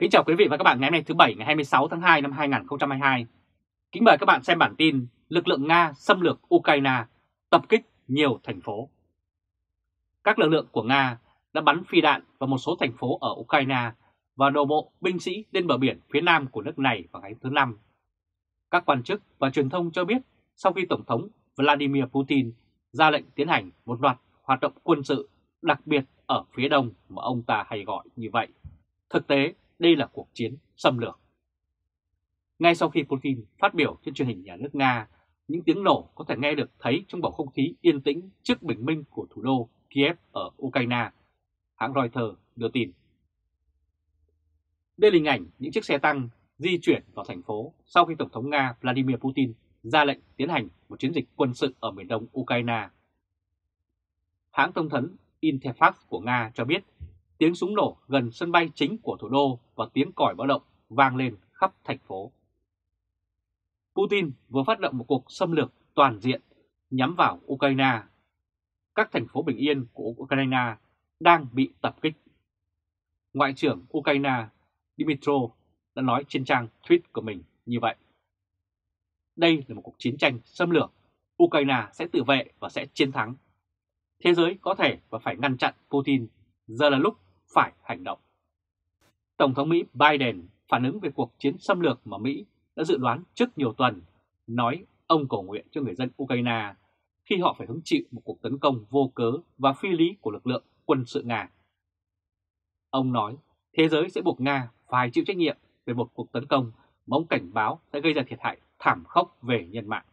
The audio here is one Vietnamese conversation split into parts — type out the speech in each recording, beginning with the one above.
Kính chào quý vị và các bạn ngày hôm nay thứ Bảy ngày 26 tháng 2 năm 2022. Kính mời các bạn xem bản tin lực lượng Nga xâm lược Ukraine, tập kích nhiều thành phố. Các lực lượng của Nga đã bắn phi đạn vào một số thành phố ở Ukraine và đổ bộ binh sĩ lên bờ biển phía nam của nước này vào ngày thứ Năm. Các quan chức và truyền thông cho biết sau khi Tổng thống Vladimir Putin ra lệnh tiến hành một loạt hoạt động quân sự đặc biệt ở phía đông mà ông ta hay gọi như vậy, thực tế đây là cuộc chiến xâm lược. Ngay sau khi Putin phát biểu trên truyền hình nhà nước Nga, những tiếng nổ có thể nghe được thấy trong bầu không khí yên tĩnh trước bình minh của thủ đô Kiev ở Ukraine, hãng Reuters đưa tin. Đây là hình ảnh những chiếc xe tăng di chuyển vào thành phố sau khi Tổng thống Nga Vladimir Putin ra lệnh tiến hành một chiến dịch quân sự ở miền đông Ukraine. Hãng thông tấn Interfax của Nga cho biết tiếng súng nổ gần sân bay chính của thủ đô và tiếng còi báo động vang lên khắp thành phố. Putin vừa phát động một cuộc xâm lược toàn diện nhắm vào Ukraine. Các thành phố bình yên của Ukraine đang bị tập kích. Ngoại trưởng Ukraine Dmytro đã nói trên trang tweet của mình như vậy. Đây là một cuộc chiến tranh xâm lược. Ukraine sẽ tự vệ và sẽ chiến thắng. Thế giới có thể và phải ngăn chặn Putin. Giờ là lúc phải hành động. Tổng thống Mỹ Biden phản ứng về cuộc chiến xâm lược mà Mỹ đã dự đoán trước nhiều tuần, nói ông cầu nguyện cho người dân Ukraine khi họ phải hứng chịu một cuộc tấn công vô cớ và phi lý của lực lượng quân sự Nga. Ông nói thế giới sẽ buộc Nga phải chịu trách nhiệm về một cuộc tấn công mà ông cảnh báo sẽ gây ra thiệt hại thảm khốc về nhân mạng.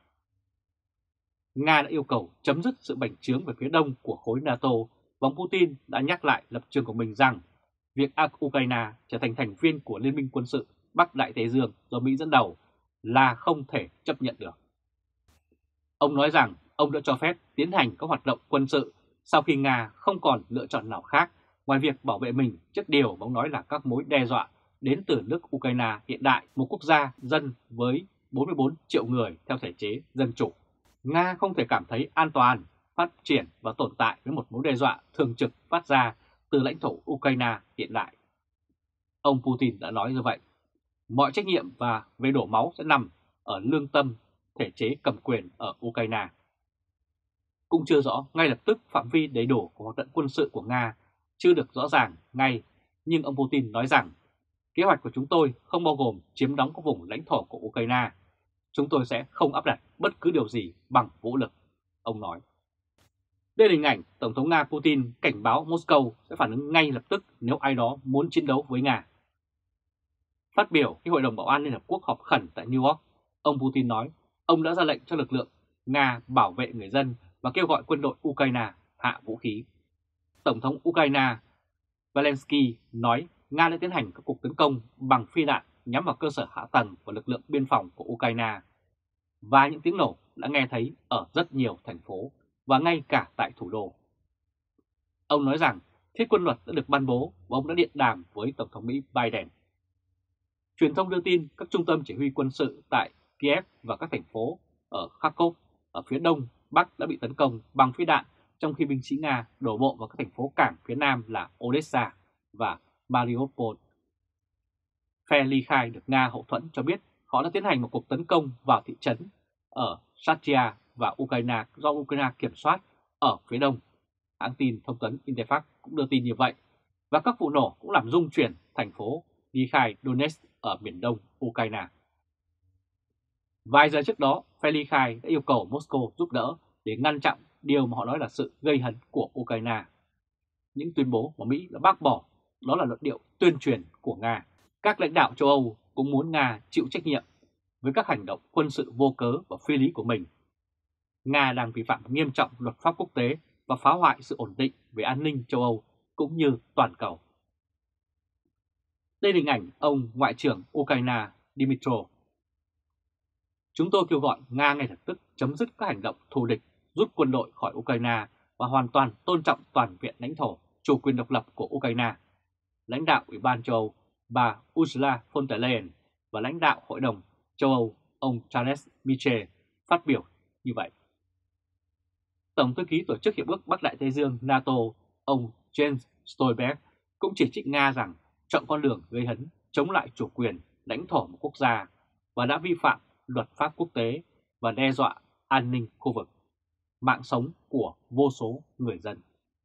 Nga đã yêu cầu chấm dứt sự bành trướng về phía đông của khối NATO và ông Putin đã nhắc lại lập trường của mình rằng việc Ukraine trở thành thành viên của Liên minh quân sự Bắc Đại Tây Dương do Mỹ dẫn đầu là không thể chấp nhận được. Ông nói rằng ông đã cho phép tiến hành các hoạt động quân sự sau khi Nga không còn lựa chọn nào khác ngoài việc bảo vệ mình trước điều mà ông nói là các mối đe dọa đến từ nước Ukraine hiện đại, một quốc gia dân với 44 triệu người theo thể chế dân chủ. Nga không thể cảm thấy an toàn, phát triển và tồn tại với một mối đe dọa thường trực phát ra từ lãnh thổ Ukraine hiện đại. Ông Putin đã nói như vậy. Mọi trách nhiệm và về đổ máu sẽ nằm ở lương tâm thể chế cầm quyền ở Ukraine. Cũng chưa rõ ngay lập tức phạm vi đầy đủ của hoạt động quân sự của Nga chưa được rõ ràng ngay, nhưng ông Putin nói rằng kế hoạch của chúng tôi không bao gồm chiếm đóng các vùng lãnh thổ của Ukraine. Chúng tôi sẽ không áp đặt bất cứ điều gì bằng vũ lực, ông nói. Đây là hình ảnh Tổng thống Nga Putin cảnh báo Moscow sẽ phản ứng ngay lập tức nếu ai đó muốn chiến đấu với Nga. Phát biểu khi Hội đồng Bảo an Liên Hợp Quốc họp khẩn tại New York, ông Putin nói ông đã ra lệnh cho lực lượng Nga bảo vệ người dân và kêu gọi quân đội Ukraine hạ vũ khí. Tổng thống Ukraine Zelensky nói Nga đã tiến hành các cuộc tấn công bằng phi đạn nhắm vào cơ sở hạ tầng và lực lượng biên phòng của Ukraine. Và những tiếng nổ đã nghe thấy ở rất nhiều thành phố và ngay cả tại thủ đô. Ông nói rằng thiết quân luật đã được ban bố và ông đã điện đàm với Tổng thống Mỹ Biden. Truyền thông đưa tin các trung tâm chỉ huy quân sự tại Kiev và các thành phố ở Kharkov ở phía đông bắc đã bị tấn công bằng phi đạn, trong khi binh sĩ Nga đổ bộ vào các thành phố cảng phía nam là Odessa và Mariupol. Phe ly khai được Nga hậu thuẫn cho biết họ đã tiến hành một cuộc tấn công vào thị trấn ở Shatia và Ukraine do Ukraine kiểm soát ở phía đông. Hãng tin thông tấn Interfax cũng đưa tin như vậy, và các vụ nổ cũng làm rung chuyển thành phố ly khai Donetsk ở miền đông Ukraine. Vài giờ trước đó, phe ly khai đã yêu cầu Moscow giúp đỡ để ngăn chặn điều mà họ nói là sự gây hấn của Ukraine. Những tuyên bố mà Mỹ đã bác bỏ đó là luận điệu tuyên truyền của Nga. Các lãnh đạo châu Âu cũng muốn Nga chịu trách nhiệm với các hành động quân sự vô cớ và phi lý của mình. Nga đang vi phạm nghiêm trọng luật pháp quốc tế và phá hoại sự ổn định về an ninh châu Âu cũng như toàn cầu. Đây là hình ảnh ông Ngoại trưởng Ukraine Dmytro. Chúng tôi kêu gọi Nga ngay lập tức chấm dứt các hành động thù địch, rút quân đội khỏi Ukraine và hoàn toàn tôn trọng toàn vẹn lãnh thổ, chủ quyền độc lập của Ukraine. Lãnh đạo Ủy ban châu Âu bà Ursula von der Leyen và lãnh đạo Hội đồng châu Âu ông Charles Michel phát biểu như vậy. Tổng thư ký Tổ chức Hiệp ước Bắc Đại Tây Dương NATO ông Jens Stoltenberg cũng chỉ trích Nga rằng chọn con đường gây hấn chống lại chủ quyền, lãnh thổ một quốc gia và đã vi phạm luật pháp quốc tế và đe dọa an ninh khu vực, mạng sống của vô số người dân.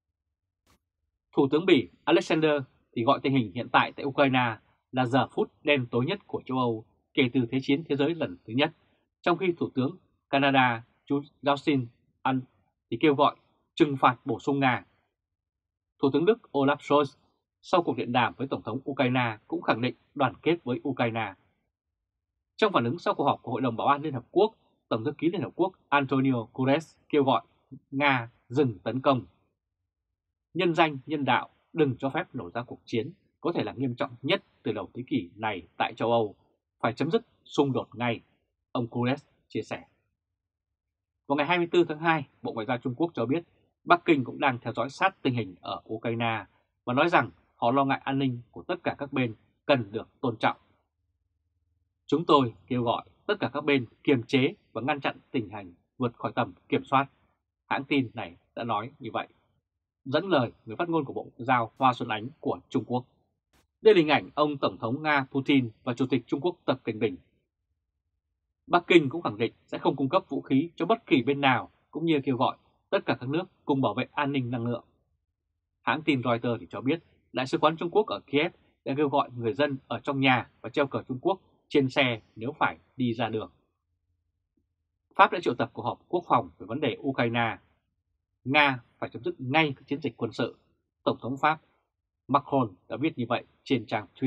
Thủ tướng Bỉ Alexander thì gọi tình hình hiện tại tại Ukraine là giờ phút đen tối nhất của châu Âu kể từ Thế chiến thế giới lần thứ nhất, trong khi Thủ tướng Canada Justin Trudeau thì kêu gọi trừng phạt bổ sung Nga. Thủ tướng Đức Olaf Scholz sau cuộc điện đàm với Tổng thống Ukraine cũng khẳng định đoàn kết với Ukraine. Trong phản ứng sau cuộc họp của Hội đồng Bảo an Liên Hợp Quốc, Tổng thư ký Liên Hợp Quốc Antonio Guterres kêu gọi Nga dừng tấn công. Nhân danh nhân đạo, đừng cho phép nổ ra cuộc chiến có thể là nghiêm trọng nhất từ đầu thế kỷ này tại châu Âu, phải chấm dứt xung đột ngay, ông Guterres chia sẻ. Vào ngày 24 tháng 2, Bộ Ngoại giao Trung Quốc cho biết Bắc Kinh cũng đang theo dõi sát tình hình ở Ukraine và nói rằng họ lo ngại an ninh của tất cả các bên cần được tôn trọng. Chúng tôi kêu gọi tất cả các bên kiềm chế và ngăn chặn tình hình vượt khỏi tầm kiểm soát. Hãng tin này đã nói như vậy, dẫn lời người phát ngôn của Bộ Ngoại giao Hoa Xuân Ánh của Trung Quốc. Đây là hình ảnh ông Tổng thống Nga Putin và Chủ tịch Trung Quốc Tập Cận Bình. Bắc Kinh cũng khẳng định sẽ không cung cấp vũ khí cho bất kỳ bên nào, cũng như kêu gọi tất cả các nước cùng bảo vệ an ninh năng lượng. Hãng tin Reuters thì cho biết Đại sứ quán Trung Quốc ở Kiev đã kêu gọi người dân ở trong nhà và treo cờ Trung Quốc trên xe nếu phải đi ra đường. Pháp đã triệu tập cuộc họp quốc phòng về vấn đề Ukraine. Nga phải chấm dứt ngay các chiến dịch quân sự. Tổng thống Pháp Macron đã viết như vậy trên trang tweet.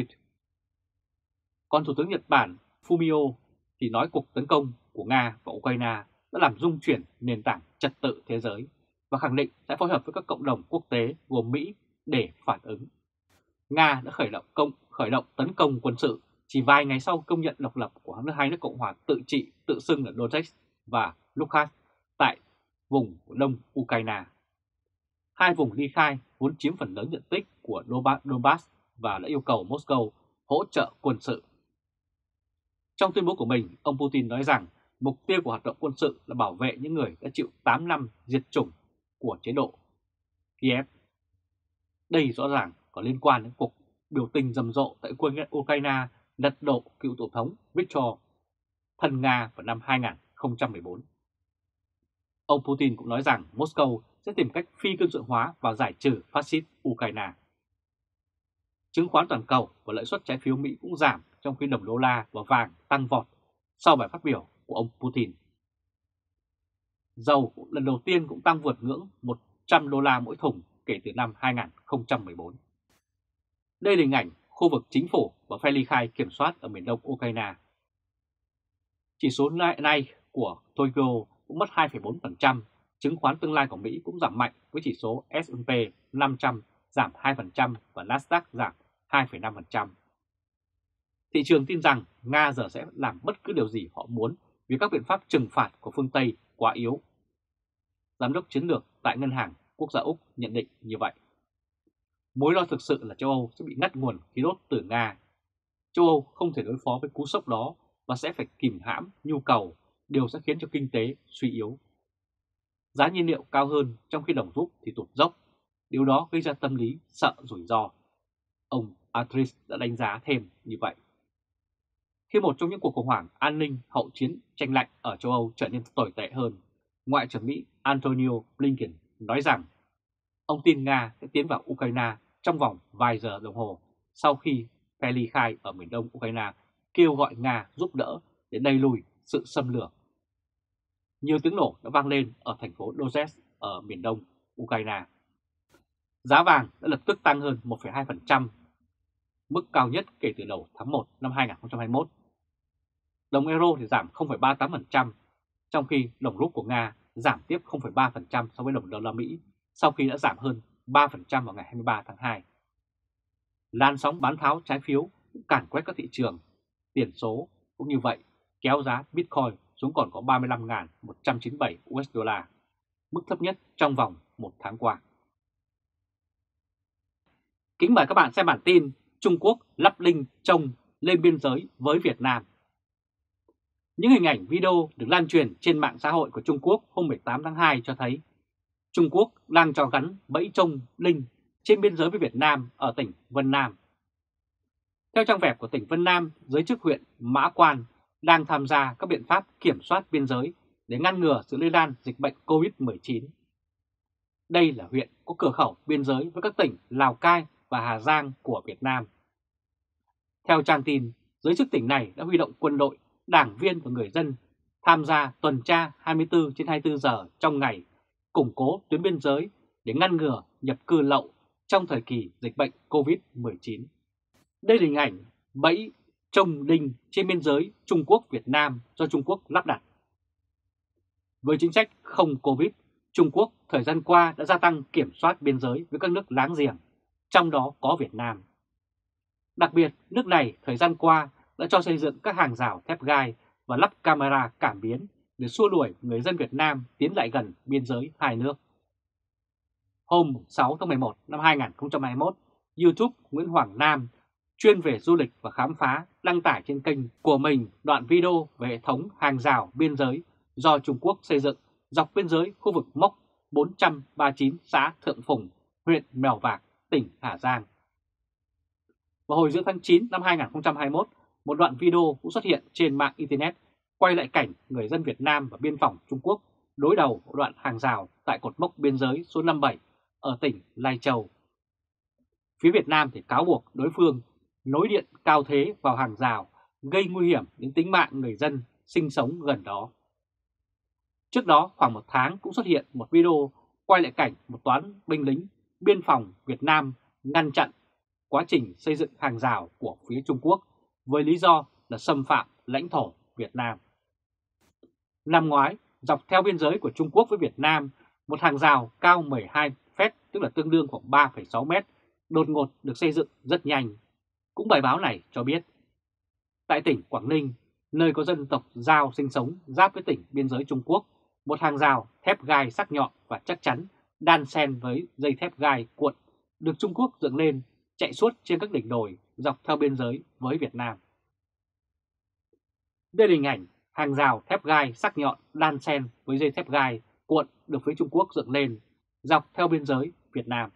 Còn Thủ tướng Nhật Bản Fumio thì nói cuộc tấn công của Nga và Ukraine đã làm rung chuyển nền tảng trật tự thế giới và khẳng định sẽ phối hợp với các cộng đồng quốc tế gồm Mỹ để phản ứng. Nga đã khởi động tấn công quân sự chỉ vài ngày sau công nhận độc lập của hai nước Cộng hòa tự trị tự xưng là Donetsk và Luhansk tại vùng đông Ukraine. Hai vùng ly khai vốn chiếm phần lớn diện tích của Donbass và đã yêu cầu Moscow hỗ trợ quân sự. Trong tuyên bố của mình, ông Putin nói rằng mục tiêu của hoạt động quân sự là bảo vệ những người đã chịu 8 năm diệt chủng của chế độ Kiev. Đây rõ ràng có liên quan đến cuộc biểu tình rầm rộ tại Ukraine lật đổ cựu tổng thống Viktor thân Nga vào năm 2014. Ông Putin cũng nói rằng Moscow sẽ tìm cách phi quân sự hóa và giải trừ phát xít Ukraine. Chứng khoán toàn cầu và lợi suất trái phiếu Mỹ cũng giảm trong khi đồng đô la và vàng tăng vọt sau bài phát biểu của ông Putin. Dầu lần đầu tiên cũng tăng vượt ngưỡng 100 đô la mỗi thùng kể từ năm 2014. Đây là hình ảnh khu vực chính phủ và phe ly khai kiểm soát ở miền đông Ukraine. Chỉ số này của Tokyo cũng mất 2,4%, chứng khoán tương lai của Mỹ cũng giảm mạnh với chỉ số S&P 500 giảm 2% và Nasdaq giảm 2,5%. Thị trường tin rằng Nga giờ sẽ làm bất cứ điều gì họ muốn vì các biện pháp trừng phạt của phương Tây quá yếu. Giám đốc chiến lược tại Ngân hàng Quốc gia Úc nhận định như vậy. Mối lo thực sự là châu Âu sẽ bị ngắt nguồn khí đốt từ Nga. Châu Âu không thể đối phó với cú sốc đó và sẽ phải kìm hãm nhu cầu, điều sẽ khiến cho kinh tế suy yếu. Giá nhiên liệu cao hơn trong khi đồng rúp thì tụt dốc, điều đó gây ra tâm lý sợ rủi ro. Ông Atris đã đánh giá thêm như vậy. Khi một trong những cuộc khủng hoảng an ninh hậu chiến tranh lạnh ở châu Âu trở nên tồi tệ hơn, Ngoại trưởng Mỹ Antonio Blinken nói rằng ông tin Nga sẽ tiến vào Ukraine trong vòng vài giờ đồng hồ sau khi phe ly khai ở miền đông Ukraine kêu gọi Nga giúp đỡ để đẩy lùi sự xâm lược. Nhiều tiếng nổ đã vang lên ở thành phố Donetsk ở miền đông Ukraine. Giá vàng đã lập tức tăng hơn 1,2%, mức cao nhất kể từ đầu tháng 1 năm 2021. Đồng euro thì giảm 0,38%, trong khi đồng rúp của Nga giảm tiếp 0,3% so với đồng đô la Mỹ sau khi đã giảm hơn 3% vào ngày 23 tháng 2. Làn sóng bán tháo trái phiếu cũng càn quét các thị trường tiền số cũng như vậy, kéo giá Bitcoin xuống còn có 35.197 USD, mức thấp nhất trong vòng một tháng qua. Kính mời các bạn xem bản tin Trung Quốc lắp linh trông lên biên giới với Việt Nam. Những hình ảnh video được lan truyền trên mạng xã hội của Trung Quốc hôm 18 tháng 2 cho thấy Trung Quốc đang cho gắn bẫy trông linh trên biên giới với Việt Nam ở tỉnh Vân Nam. Theo trang web của tỉnh Vân Nam, giới chức huyện Mã Quan đang tham gia các biện pháp kiểm soát biên giới để ngăn ngừa sự lây lan dịch bệnh COVID-19. Đây là huyện có cửa khẩu biên giới với các tỉnh Lào Cai và Hà Giang của Việt Nam. Theo trang tin, giới chức tỉnh này đã huy động quân đội, đảng viên và người dân tham gia tuần tra 24/24 giờ trong ngày, củng cố tuyến biên giới để ngăn ngừa nhập cư lậu trong thời kỳ dịch bệnh COVID-19. Đây là hình ảnh bẫy trông đinh trên biên giới Trung Quốc-Việt Nam do Trung Quốc lắp đặt. Với chính sách không Covid, Trung Quốc thời gian qua đã gia tăng kiểm soát biên giới với các nước láng giềng, trong đó có Việt Nam. Đặc biệt, nước này thời gian qua đã cho xây dựng các hàng rào thép gai và lắp camera cảm biến để xua đuổi người dân Việt Nam tiến lại gần biên giới hai nước. Hôm 6 tháng 11 năm 2021, YouTube Nguyễn Hoàng Nam, chuyên về du lịch và khám phá, đăng tải trên kênh của mình đoạn video về hệ thống hàng rào biên giới do Trung Quốc xây dựng dọc biên giới khu vực mốc 439 xã Thượng Phùng, huyện Mèo Vạc, tỉnh Hà Giang. Vào hồi giữa tháng 9 năm 2021, một đoạn video cũng xuất hiện trên mạng Internet quay lại cảnh người dân Việt Nam và biên phòng Trung Quốc đối đầu đoạn hàng rào tại cột mốc biên giới số 57 ở tỉnh Lai Châu. Phía Việt Nam thì cáo buộc đối phương nối điện cao thế vào hàng rào, gây nguy hiểm đến tính mạng người dân sinh sống gần đó. Trước đó khoảng một tháng cũng xuất hiện một video quay lại cảnh một toán binh lính biên phòng Việt Nam ngăn chặn quá trình xây dựng hàng rào của phía Trung Quốc với lý do là xâm phạm lãnh thổ Việt Nam. Năm ngoái, dọc theo biên giới của Trung Quốc với Việt Nam, một hàng rào cao 12 feet, tức là tương đương khoảng 3,6 mét, đột ngột được xây dựng rất nhanh. Cũng bài báo này cho biết, tại tỉnh Quảng Ninh, nơi có dân tộc Dao sinh sống giáp với tỉnh biên giới Trung Quốc, một hàng rào thép gai sắc nhọn và chắc chắn đan xen với dây thép gai cuộn được Trung Quốc dựng lên chạy suốt trên các đỉnh đồi dọc theo biên giới với Việt Nam. Đây là hình ảnh hàng rào thép gai sắc nhọn đan xen với dây thép gai cuộn được phía Trung Quốc dựng lên dọc theo biên giới Việt Nam.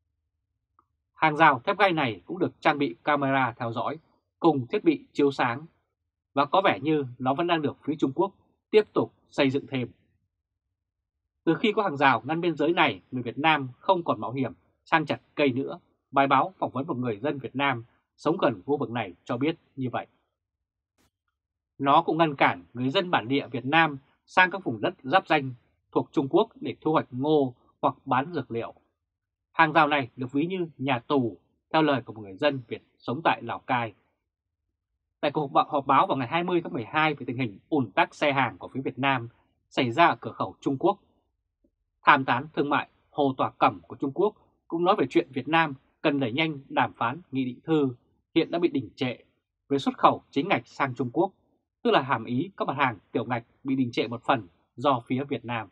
Hàng rào thép gai này cũng được trang bị camera theo dõi cùng thiết bị chiếu sáng và có vẻ như nó vẫn đang được phía Trung Quốc tiếp tục xây dựng thêm. Từ khi có hàng rào ngăn biên giới này, người Việt Nam không còn mạo hiểm sang chặt cây nữa. Bài báo phỏng vấn một người dân Việt Nam sống gần khu vực này cho biết như vậy. Nó cũng ngăn cản người dân bản địa Việt Nam sang các vùng đất giáp ranh thuộc Trung Quốc để thu hoạch ngô hoặc bán dược liệu. Hàng rào này được ví như nhà tù, theo lời của một người dân Việt sống tại Lào Cai. Tại cuộc họp báo vào ngày 20 tháng 12 về tình hình ùn tắc xe hàng của phía Việt Nam xảy ra ở cửa khẩu Trung Quốc, tham tán thương mại Hồ Tòa Cẩm của Trung Quốc cũng nói về chuyện Việt Nam cần đẩy nhanh đàm phán nghị định thư hiện đã bị đình trệ về xuất khẩu chính ngạch sang Trung Quốc, tức là hàm ý các mặt hàng tiểu ngạch bị đình trệ một phần do phía Việt Nam.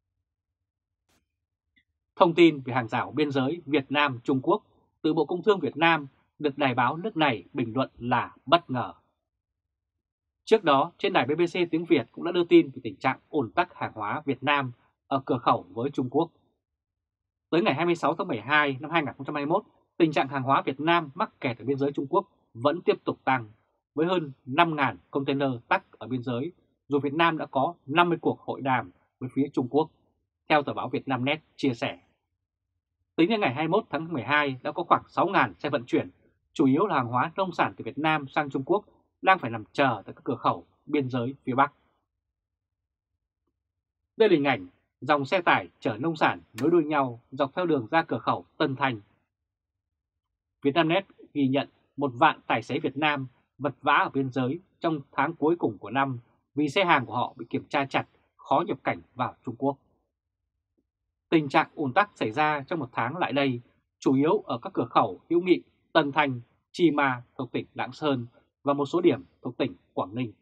Thông tin về hàng rào biên giới Việt Nam-Trung Quốc từ Bộ Công Thương Việt Nam được đài báo nước này bình luận là bất ngờ. Trước đó, trên đài BBC tiếng Việt cũng đã đưa tin về tình trạng ùn tắc hàng hóa Việt Nam ở cửa khẩu với Trung Quốc. Tới ngày 26 tháng 12 năm 2021, tình trạng hàng hóa Việt Nam mắc kẹt ở biên giới Trung Quốc vẫn tiếp tục tăng, với hơn 5.000 container tắc ở biên giới, dù Việt Nam đã có 50 cuộc hội đàm với phía Trung Quốc, theo tờ báo Vietnamnet chia sẻ. Tính đến ngày 21 tháng 12 đã có khoảng 6.000 xe vận chuyển, chủ yếu là hàng hóa nông sản từ Việt Nam sang Trung Quốc, đang phải nằm chờ tại các cửa khẩu biên giới phía Bắc. Đây là hình ảnh dòng xe tải chở nông sản nối đuôi nhau dọc theo đường ra cửa khẩu Tân Thanh. Vietnamnet ghi nhận 1 vạn tài xế Việt Nam vật vã ở biên giới trong tháng cuối cùng của năm vì xe hàng của họ bị kiểm tra chặt, khó nhập cảnh vào Trung Quốc. Tình trạng ùn tắc xảy ra trong một tháng lại đây, chủ yếu ở các cửa khẩu Hữu Nghị, Tân Thanh, Chi Ma thuộc tỉnh Lạng Sơn và một số điểm thuộc tỉnh Quảng Ninh.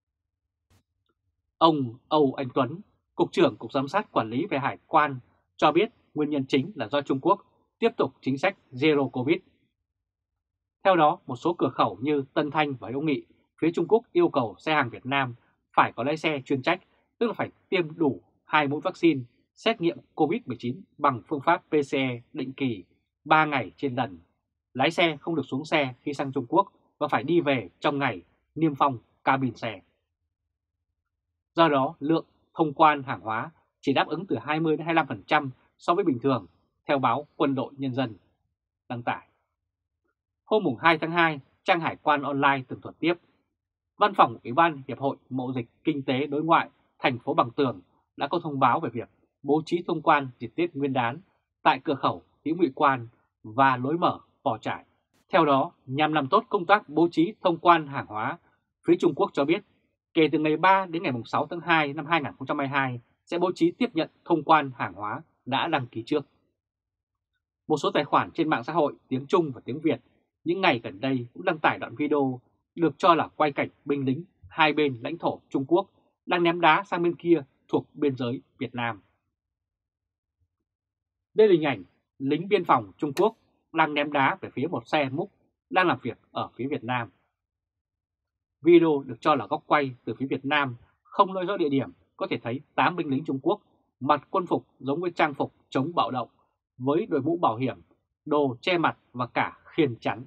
Ông Âu Anh Tuấn, Cục trưởng Cục Giám sát Quản lý về Hải quan cho biết nguyên nhân chính là do Trung Quốc tiếp tục chính sách Zero Covid. Theo đó, một số cửa khẩu như Tân Thanh và Hữu Nghị, phía Trung Quốc yêu cầu xe hàng Việt Nam phải có lái xe chuyên trách, tức là phải tiêm đủ 2 mũi vaccine, xét nghiệm COVID-19 bằng phương pháp PCR định kỳ 3 ngày trên lần. Lái xe không được xuống xe khi sang Trung Quốc và phải đi về trong ngày niêm phong cabin xe. Do đó, lượng thông quan hàng hóa chỉ đáp ứng từ 20 đến 25% so với bình thường, theo báo Quân đội Nhân dân đăng tải. Hôm 2 tháng 2, trang Hải quan online tường thuật tiếp. Văn phòng Ủy ban Hiệp hội Mậu dịch Kinh tế Đối ngoại thành phố Bằng Tường đã có thông báo về việc bố trí thông quan dịp Tết Nguyên đán tại cửa khẩu Hữu Nghị Quan và lối mở Pò Chải. Theo đó, nhằm làm tốt công tác bố trí thông quan hàng hóa, phía Trung Quốc cho biết kể từ ngày 3 đến ngày 6 tháng 2 năm 2022 sẽ bố trí tiếp nhận thông quan hàng hóa đã đăng ký trước. Một số tài khoản trên mạng xã hội tiếng Trung và tiếng Việt những ngày gần đây cũng đăng tải đoạn video được cho là quay cảnh binh lính hai bên lãnh thổ Trung Quốc đang ném đá sang bên kia thuộc biên giới Việt Nam. Đây là hình ảnh lính biên phòng Trung Quốc đang ném đá về phía một xe múc đang làm việc ở phía Việt Nam. Video được cho là góc quay từ phía Việt Nam, không nói rõ địa điểm, có thể thấy 8 binh lính Trung Quốc mặc quân phục giống với trang phục chống bạo động, với đội mũ bảo hiểm, đồ che mặt và cả khiên chắn.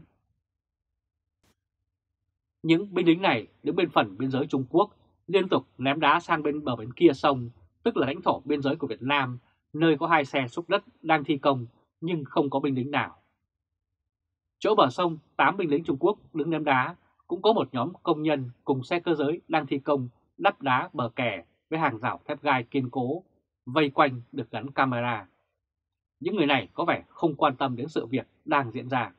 Những binh lính này đứng bên phần biên giới Trung Quốc liên tục ném đá sang bên bờ bên kia sông, tức là lãnh thổ biên giới của Việt Nam, nơi có 2 xe xúc đất đang thi công nhưng không có binh lính nào. Chỗ bờ sông, 8 binh lính Trung Quốc đứng ném đá, cũng có một nhóm công nhân cùng xe cơ giới đang thi công đắp đá bờ kè với hàng rào thép gai kiên cố, vây quanh được gắn camera. Những người này có vẻ không quan tâm đến sự việc đang diễn ra.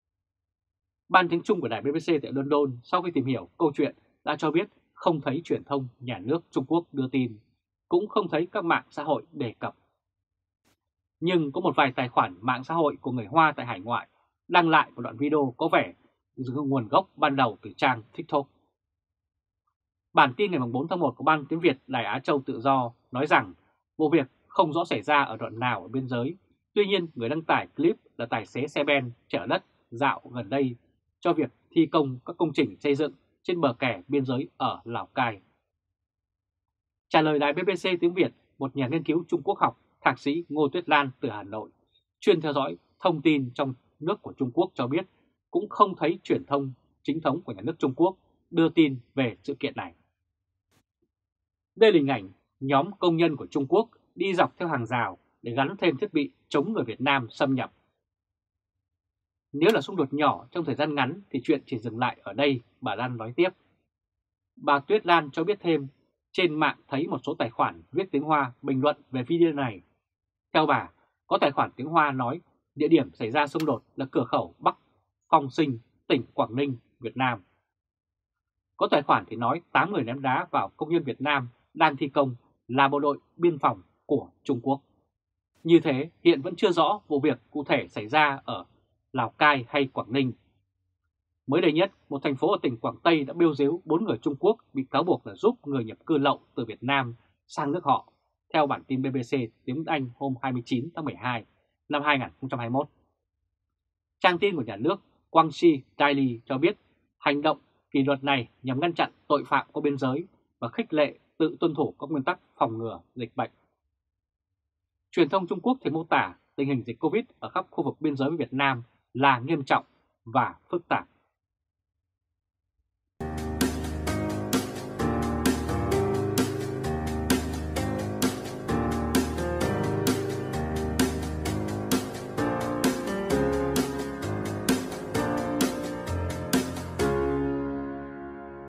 Ban tiếng Trung của đài BBC tại London sau khi tìm hiểu câu chuyện đã cho biết không thấy truyền thông nhà nước Trung Quốc đưa tin, cũng không thấy các mạng xã hội đề cập. Nhưng có một vài tài khoản mạng xã hội của người Hoa tại hải ngoại đăng lại một đoạn video có vẻ nguồn gốc ban đầu từ trang TikTok. Bản tin ngày 4 tháng 1 của Ban Tiếng Việt Đài Á Châu Tự Do nói rằng vụ việc không rõ xảy ra ở đoạn nào ở biên giới. Tuy nhiên, người đăng tải clip là tài xế xe ben chở đất dạo gần đây cho việc thi công các công trình xây dựng trên bờ kè biên giới ở Lào Cai. Trả lời đài BBC tiếng Việt, một nhà nghiên cứu Trung Quốc học thạc sĩ Ngô Tuyết Lan từ Hà Nội, chuyên theo dõi thông tin trong nước của Trung Quốc cho biết cũng không thấy truyền thông chính thống của nhà nước Trung Quốc đưa tin về sự kiện này. Đây là hình ảnh nhóm công nhân của Trung Quốc đi dọc theo hàng rào để gắn thêm thiết bị chống người Việt Nam xâm nhập. Nếu là xung đột nhỏ trong thời gian ngắn thì chuyện chỉ dừng lại ở đây, bà Lan nói tiếp. Bà Tuyết Lan cho biết thêm, trên mạng thấy một số tài khoản viết tiếng Hoa bình luận về video này. Theo bà, có tài khoản tiếng Hoa nói địa điểm xảy ra xung đột là cửa khẩu Bắc Phong Sinh, tỉnh Quảng Ninh, Việt Nam. Có tài khoản thì nói 8 người ném đá vào công nhân Việt Nam đang thi công là bộ đội biên phòng của Trung Quốc. Như thế, hiện vẫn chưa rõ vụ việc cụ thể xảy ra ở Lào Cai hay Quảng Ninh. Mới đây nhất, một thành phố ở tỉnh Quảng Tây đã bêu dếu 4 người Trung Quốc bị cáo buộc là giúp người nhập cư lậu từ Việt Nam sang nước họ, theo bản tin BBC tiếng Anh hôm 29 tháng 12 năm 2021. Trang tin của nhà nước Guangxi Daily cho biết hành động kỷ luật này nhằm ngăn chặn tội phạm qua biên giới và khích lệ tự tuân thủ các nguyên tắc phòng ngừa dịch bệnh. Truyền thông Trung Quốc thì mô tả tình hình dịch Covid ở khắp khu vực biên giới với Việt Nam là nghiêm trọng và phức tạp.